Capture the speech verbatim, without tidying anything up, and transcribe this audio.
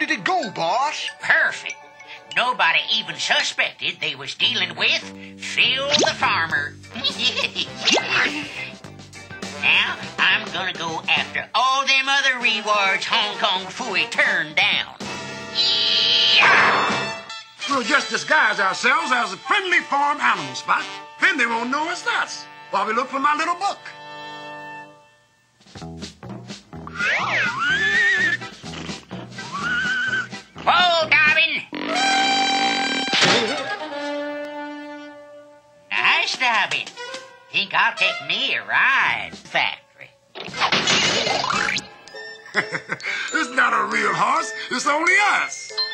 did it go, boss? Perfect. Nobody even suspected they was dealing with Phil the farmer. Now, I'm gonna go after all them other rewards Hong Kong Phooey turned down. Yeah! We'll just disguise ourselves as a friendly farm animal, Spot. Then they won't know it's us while we look for my little book. Whoa, Dobbin! Nice, Dobbin. Think I'll take me a ride, factory. It's not a real horse. It's only us.